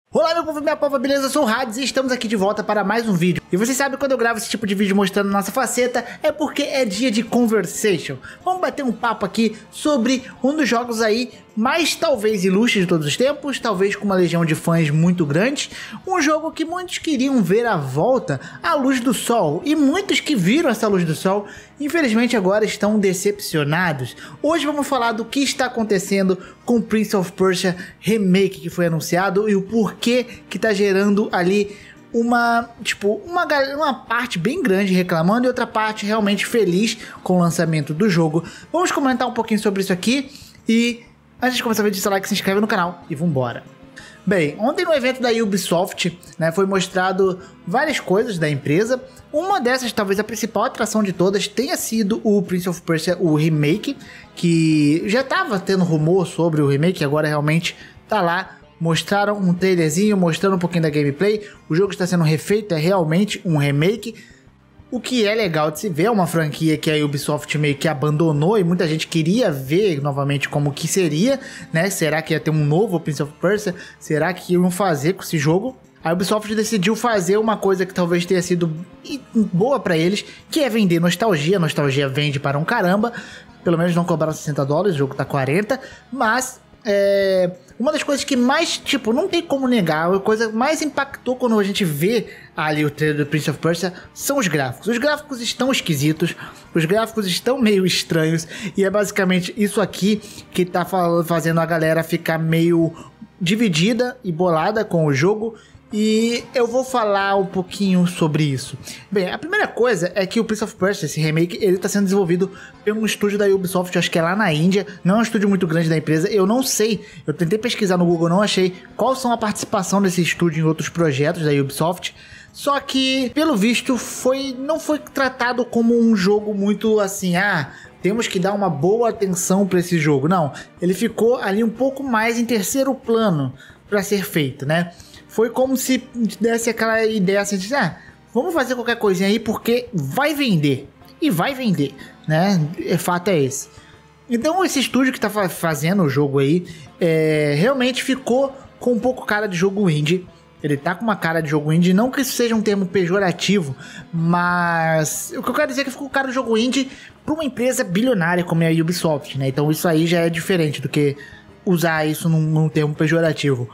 Olá meu povo, minha pova, beleza? Eu sou o Hades e estamos aqui de volta para mais um vídeo. E vocês sabem, quando eu gravo esse tipo de vídeo mostrando nossa faceta, é porque é dia de conversation. Vamos bater um papo aqui sobre um dos jogos aí mais talvez ilustres de todos os tempos, talvez com uma legião de fãs muito grande. Um jogo que muitos queriam ver à volta à luz do sol, e muitos que viram essa luz do sol, infelizmente agora estão decepcionados. Hoje vamos falar do que está acontecendo com Prince of Persia Remake que foi anunciado e o porquê que está gerando ali uma parte bem grande reclamando e outra parte realmente feliz com o lançamento do jogo. Vamos comentar um pouquinho sobre isso aqui e antes de começar o vídeo, deixa o like, se inscreve no canal e vambora. Bem, ontem no evento da Ubisoft, foi mostrado várias coisas da empresa. Uma dessas, talvez a principal atração de todas, tenha sido o Prince of Persia, o remake, que já estava tendo rumor sobre o remake, agora realmente tá lá. Mostraram um trailerzinho, mostrando um pouquinho da gameplay. O jogo está sendo refeito, é realmente um remake. O que é legal de se ver, é uma franquia que a Ubisoft meio que abandonou e muita gente queria ver novamente como que seria, né? Será que ia ter um novo Prince of Persia? Será que iam fazer com esse jogo? A Ubisoft decidiu fazer uma coisa que talvez tenha sido boa pra eles, que é vender nostalgia. Nostalgia vende para um caramba. Pelo menos não cobraram $60, o jogo tá 40, mas uma das coisas que mais, não tem como negar, a coisa que mais impactou quando a gente vê ali o trailer do Prince of Persia são os gráficos. Os gráficos estão esquisitos, os gráficos estão meio estranhos, e é basicamente isso aqui que tá fazendo a galera ficar meio dividida e bolada com o jogo. E eu vou falar um pouquinho sobre isso. Bem, a primeira coisa é que o Prince of Persia, esse remake, ele está sendo desenvolvido por um estúdio da Ubisoft, acho que é lá na Índia. Não é um estúdio muito grande da empresa, eu não sei. Eu tentei pesquisar no Google, não achei qual são a participação desse estúdio em outros projetos da Ubisoft. Só que, pelo visto, não foi tratado como um jogo muito assim, temos que dar uma boa atenção para esse jogo. Não, ele ficou ali um pouco mais em terceiro plano para ser feito, né? Foi como se desse aquela ideia assim de, vamos fazer qualquer coisinha aí porque vai vender. E vai vender, né? O fato é esse. Então esse estúdio que tá fazendo o jogo aí, realmente ficou com um pouco cara de jogo indie. Ele tá com uma cara de jogo indie, não que isso seja um termo pejorativo, mas o que eu quero dizer é que ficou com cara de jogo indie para uma empresa bilionária como é a Ubisoft, né? Então isso aí já é diferente do que usar isso num termo pejorativo.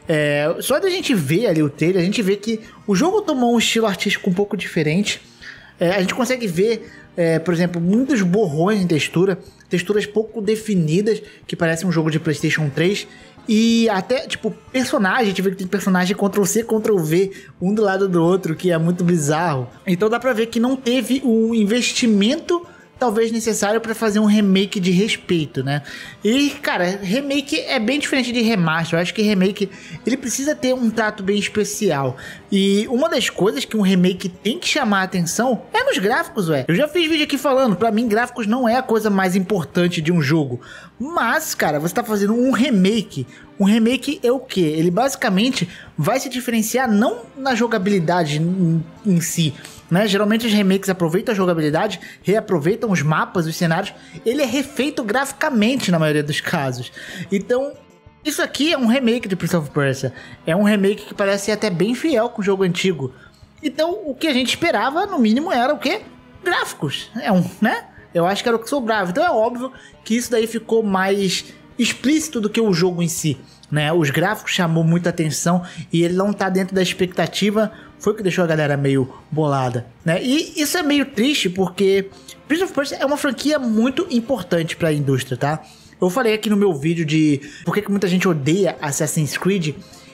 Só da gente ver ali o trailer, a gente vê que o jogo tomou um estilo artístico um pouco diferente. A gente consegue ver, por exemplo, muitos borrões em texturas pouco definidas, que parece um jogo de PlayStation 3. E até, personagem, a gente vê que tem personagem Ctrl-C, Ctrl-V, um do lado do outro, que é muito bizarro. Então dá pra ver que não teve o investimento talvez necessário para fazer um remake de respeito, né? E, cara, remake é bem diferente de remaster. Eu acho que remake, ele precisa ter um trato bem especial. E uma das coisas que um remake tem que chamar a atenção é nos gráficos, Eu já fiz vídeo aqui falando, pra mim gráficos não é a coisa mais importante de um jogo. Mas, cara, você tá fazendo um remake. Um remake é o quê? Ele basicamente vai se diferenciar não na jogabilidade em si, né? Geralmente os remakes aproveitam a jogabilidade, reaproveitam os mapas, os cenários. Ele é refeito graficamente na maioria dos casos. Então, isso aqui é um remake de Prince of Persia. É um remake que parece ser até bem fiel com o jogo antigo. Então, o que a gente esperava, no mínimo, era o quê? Gráficos. né? Eu acho que era o que sobrava. Então é óbvio que isso daí ficou mais explícito do que o jogo em si, né? Os gráficos chamou muita atenção e ele não tá dentro da expectativa, foi o que deixou a galera meio bolada, né? E isso é meio triste porque Prince of Persia é uma franquia muito importante para a indústria, tá? Eu falei aqui no meu vídeo de por que muita gente odeia Assassin's Creed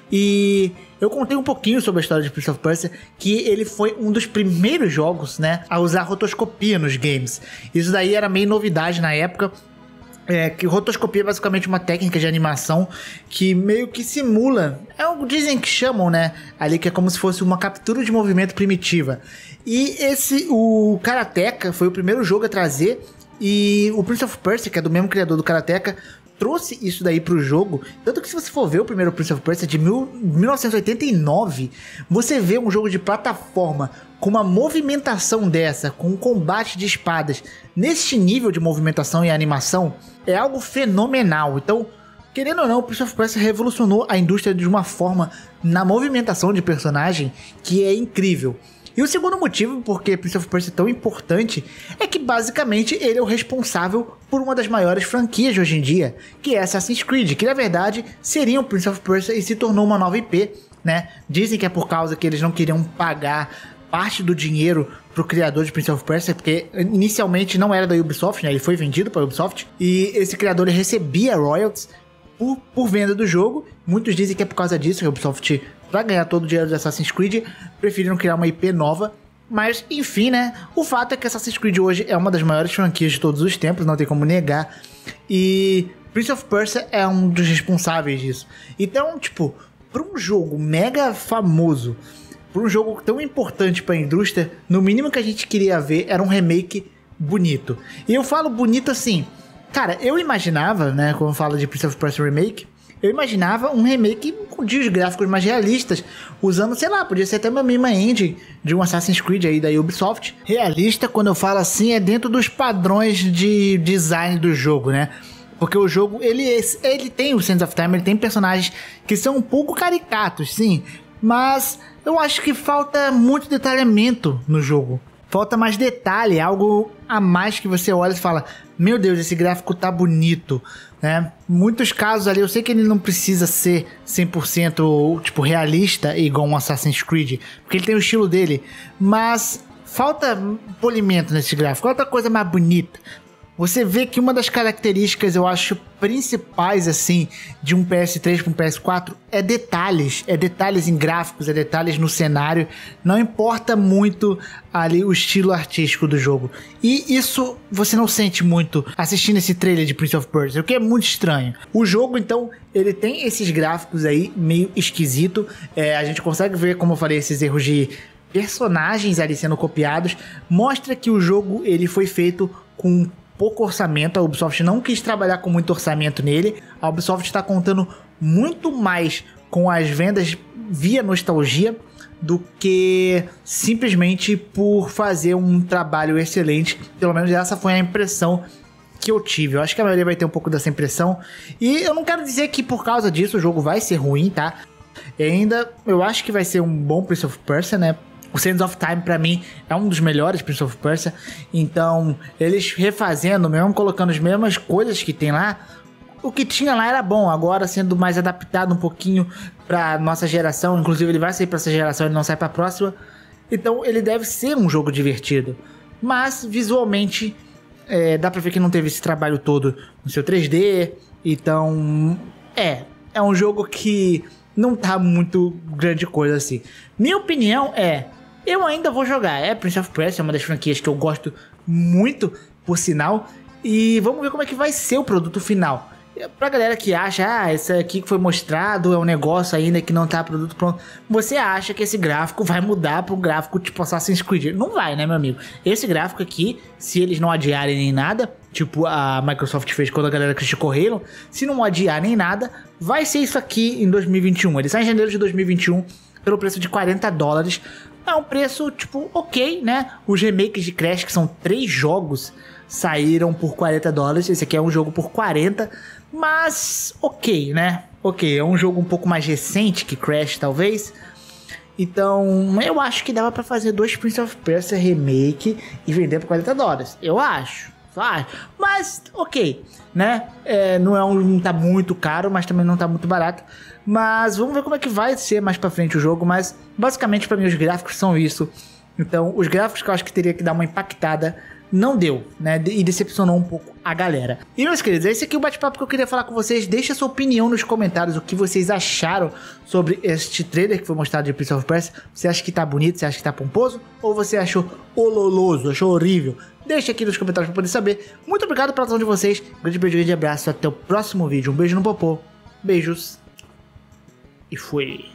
e eu contei um pouquinho sobre a história de Prince of Persia, que ele foi um dos primeiros jogos, né, a usar rotoscopia nos games. Isso daí era meio novidade na época. Que rotoscopia é basicamente uma técnica de animação que meio que simula, dizem que chamam, né, ali que é como se fosse uma captura de movimento primitiva. E o Karateka foi o primeiro jogo a trazer, e o Prince of Persia, que é do mesmo criador do Karateka, trouxe isso daí pro jogo. Tanto que se você for ver o primeiro Prince of Persia de 1989, você vê um jogo de plataforma com uma movimentação dessa, com um combate de espadas neste nível de movimentação e animação, é algo fenomenal. Então, Querendo ou não, o Prince of Persia revolucionou a indústria de uma forma na movimentação de personagem que é incrível. E o segundo motivo porque Prince of Persia é tão importante é que basicamente ele é o responsável por uma das maiores franquias de hoje em dia, que é Assassin's Creed, que na verdade seria o Prince of Persia e se tornou uma nova IP, né? Dizem que é por causa que eles não queriam pagar parte do dinheiro pro criador de Prince of Persia, porque inicialmente não era da Ubisoft, né? Ele foi vendido para a Ubisoft e esse criador ele recebia royalties por venda do jogo. Muitos dizem que é por causa disso que a Ubisoft, para ganhar todo o dinheiro de Assassin's Creed, preferiram criar uma IP nova. Mas, enfim, né? O fato é que Assassin's Creed hoje é uma das maiores franquias de todos os tempos, não tem como negar. E Prince of Persia é um dos responsáveis disso. Então, tipo, para um jogo mega famoso, para um jogo tão importante para a indústria, no mínimo que a gente queria ver era um remake bonito. E eu falo bonito assim... Cara, eu imaginava, né, quando eu falo de Prince of Persia Remake, eu imaginava um remake com os gráficos mais realistas, usando, sei lá, podia ser até uma mesma engine de um Assassin's Creed aí da Ubisoft. Realista, quando eu falo assim, é dentro dos padrões de design do jogo, né? Porque o jogo, ele tem o Sands of Time, ele tem personagens que são um pouco caricatos, sim, mas eu acho que falta muito detalhamento no jogo. Falta mais detalhe, algo a mais que você olha e fala, meu Deus, esse gráfico tá bonito, né? Muitos casos ali, eu sei que ele não precisa ser 100% tipo realista igual um Assassin's Creed, porque ele tem o estilo dele, mas falta polimento nesse gráfico, outra coisa mais bonita. Você vê que uma das características, eu acho, principais, assim, de um PS3 para um PS4 é detalhes em gráficos, é detalhes no cenário, não importa muito ali o estilo artístico do jogo. E isso você não sente muito assistindo esse trailer de Prince of Persia, o que é muito estranho. O jogo, então, ele tem esses gráficos aí meio esquisito, a gente consegue ver, como eu falei, esses erros de personagens ali sendo copiados, mostra que o jogo ele foi feito com pouco orçamento. A Ubisoft não quis trabalhar com muito orçamento nele. A Ubisoft está contando muito mais com as vendas via nostalgia do que simplesmente por fazer um trabalho excelente. Pelo menos essa foi a impressão que eu tive. Eu acho que a maioria vai ter um pouco dessa impressão. E eu não quero dizer que por causa disso o jogo vai ser ruim, tá? E ainda eu acho que vai ser um bom Prince of Persia, né? O Sands of Time, pra mim, é um dos melhores Prince of Persia. Então, eles refazendo, mesmo colocando as mesmas coisas que tem lá, o que tinha lá era bom. Agora, sendo mais adaptado um pouquinho pra nossa geração, inclusive ele vai sair pra essa geração, ele não sai pra próxima. Então, ele deve ser um jogo divertido. Mas, visualmente, dá pra ver que não teve esse trabalho todo no seu 3D. Então, é um jogo que não tá muito grande coisa assim. Minha opinião eu ainda vou jogar. Prince of Persia é uma das franquias que eu gosto muito, por sinal. E vamos ver como é que vai ser o produto final. Pra galera que acha, esse aqui que foi mostrado é um negócio ainda que não tá produto pronto. Você acha que esse gráfico vai mudar pra um gráfico tipo Assassin's Creed? Não vai, né, meu amigo? Esse gráfico aqui, se eles não adiarem nem nada, tipo a Microsoft fez quando a galera criticou Halo, se não adiar nem nada, vai ser isso aqui em 2021. Ele sai em janeiro de 2021 pelo preço de $40. É um preço, tipo, ok, né? Os remakes de Crash, que são 3 jogos, saíram por $40. Esse aqui é um jogo por 40, mas ok, né? Ok, é um jogo um pouco mais recente que Crash, talvez. Então, eu acho que dava pra fazer 2 Prince of Persia remake e vender por $40. Eu acho. Mas, ok, né? Não tá muito caro, mas também não tá muito barato. Mas vamos ver como é que vai ser mais pra frente o jogo. Mas, basicamente, pra mim, os gráficos são isso. Então, os gráficos que eu acho que teria que dar uma impactada, não deu, né? E decepcionou um pouco a galera. E, meus queridos, esse aqui é o bate-papo que eu queria falar com vocês. Deixa a sua opinião nos comentários, o que vocês acharam sobre este trailer que foi mostrado de Prince of Persia. Você acha que tá bonito? Você acha que tá pomposo? Ou você achou ololoso? Achou horrível? Deixa aqui nos comentários pra poder saber. Muito obrigado pela atenção de vocês. Grande beijo, grande abraço. Até o próximo vídeo. Um beijo no popô. Beijos. E fui.